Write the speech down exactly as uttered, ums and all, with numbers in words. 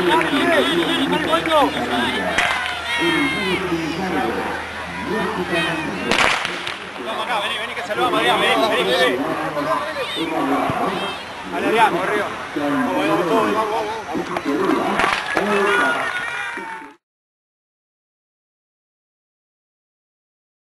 Vamos acá, vení, vení que saludamos, Adrián, vení, vení, vení. Dale, Adrián, corrió. Vamos, vamos, vamos, vamos.